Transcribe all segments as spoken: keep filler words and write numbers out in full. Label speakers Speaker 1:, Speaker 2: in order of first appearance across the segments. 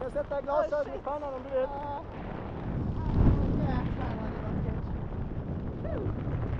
Speaker 1: kan sätta glasögon i pannan om du vill.
Speaker 2: Ja. Jäklar vad det var kul.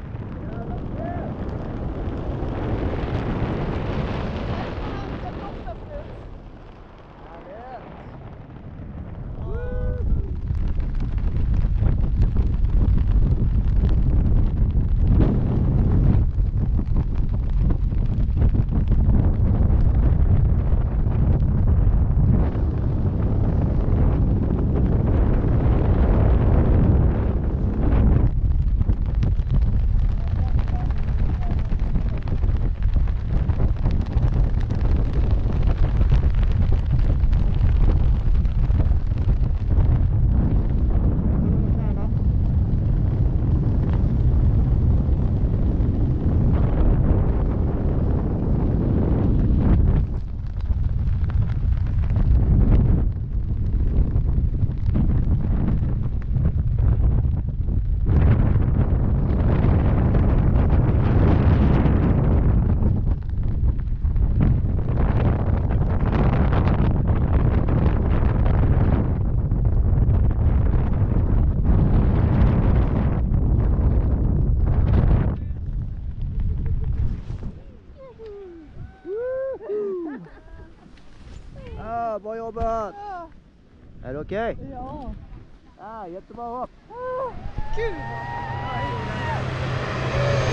Speaker 1: Ah, bra jobbat!
Speaker 2: Ja.
Speaker 1: Är det okej? Okay?
Speaker 2: Ja.
Speaker 1: Ah, jättebra hopp!
Speaker 2: Ah, gud vad...